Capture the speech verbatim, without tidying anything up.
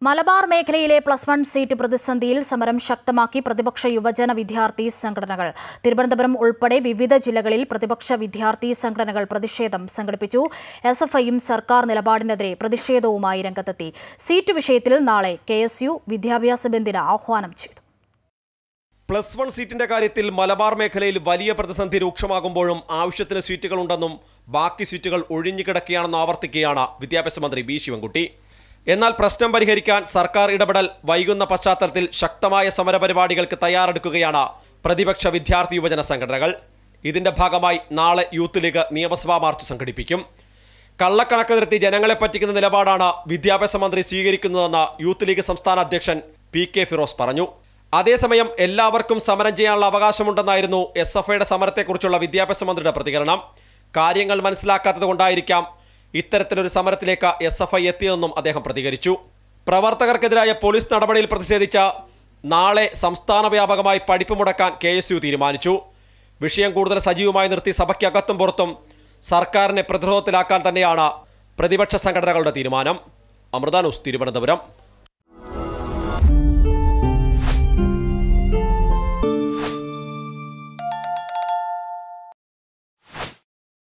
മലബാർ മേഖലയിലെ plus one seat പ്രതിസന്ധിയിൽ സമരം ശക്തമാക്കി പ്രതിപക്ഷ യുവജന വിദ്യാർത്ഥി സംഘടനകൾ. തിരുവനന്തപുരം ഉൾപ്പെടെ വിവിധ ജില്ലകളിൽ പ്രതിപക്ഷ വിദ്യാർത്ഥി സംഘടനകൾ പ്രതിഷേധം സംഘടിപ്പിച്ചു. എസ് എഫ് ഐയും സർക്കാർ നിലപാടിനെതിരെ പ്രതിഷേധവുമായി രംഗത്തെത്തി. സീറ്റ് വിഷയത്തിൽ നാളെ കെ എസ് യു വിദ്യാഭ്യാസ ബന്ദിന് ആഹ്വാനം ചെയ്തു. പ്ലസ് വൺ സീറ്റിന്റെ കാര്യത്തിൽ മലബാർ മേഖലയിൽ വലിയ പ്രതിസന്ധി രൂക്ഷമാകുമ്പോഴും ആവശ്യത്തിന് സീറ്റുകളുണ്ടെന്നും ബാക്കി സീറ്റുകൾ ഒഴിഞ്ഞുകിടക്കുകയാണെന്ന് ആവർത്തിക്കുകയാണ് വിദ്യാഭ്യാസ മന്ത്രി ബി ശിവൻകുട്ടി. എന്നാൽ പ്രശ്നം പരിഹരിക്കാൻ സർക്കാർ ഇടപെടൽ വൈകുന്ന പശ്ചാത്തലത്തിൽ ശക്തമായ സമരപരിപാടികൾക്ക് തയ്യാറെടുക്കുകയാണ് പ്രതിപക്ഷ വിദ്യാർത്ഥി യുവജന സംഘടനകൾ. ഇതിന്റെ ഭാഗമായി നാളെ യൂത്ത് ലീഗ് നിയമസഭാ മാർച്ച് സംഘടിപ്പിക്കും. കള്ളക്കണക്ക് നിരത്തി ജനങ്ങളെ പറ്റിക്കുന്ന നിലപാടാണ് വിദ്യാഭ്യാസ മന്ത്രി സ്വീകരിക്കുന്നതെന്ന് യൂത്ത് ലീഗ് സംസ്ഥാന അധ്യക്ഷൻ പി കെ ഫിറോസ് പറഞ്ഞു. അതേസമയം എല്ലാവർക്കും സമരം ചെയ്യാനുള്ള അവകാശമുണ്ടെന്നായിരുന്നു എസ് എഫ് ഐയുടെ സമരത്തെക്കുറിച്ചുള്ള വിദ്യാഭ്യാസ മന്ത്രിയുടെ പ്രതികരണം. കാര്യങ്ങൾ മനസ്സിലാക്കാത്തതുകൊണ്ടായിരിക്കാം ഇത്തരത്തിലൊരു സമരത്തിലേക്ക് എസ് എഫ് ഐ എത്തിയതെന്നും അദ്ദേഹം പ്രതികരിച്ചു. പ്രവർത്തകർക്കെതിരായ പോലീസ് നടപടിയിൽ പ്രതിഷേധിച്ച നാളെ സംസ്ഥാന വ്യാപകമായി പഠിപ്പ് മുടക്കാൻ കെ എസ് യു തീരുമാനിച്ചു. വിഷയം കൂടുതൽ സജീവമായി നിർത്തി സഭയ്ക്കകത്തും പുറത്തും സർക്കാരിനെ പ്രതിരോധത്തിലാക്കാൻ തന്നെയാണ് പ്രതിപക്ഷ സംഘടനകളുടെ തീരുമാനം. അമൃത ന്യൂസ്, തിരുവനന്തപുരം.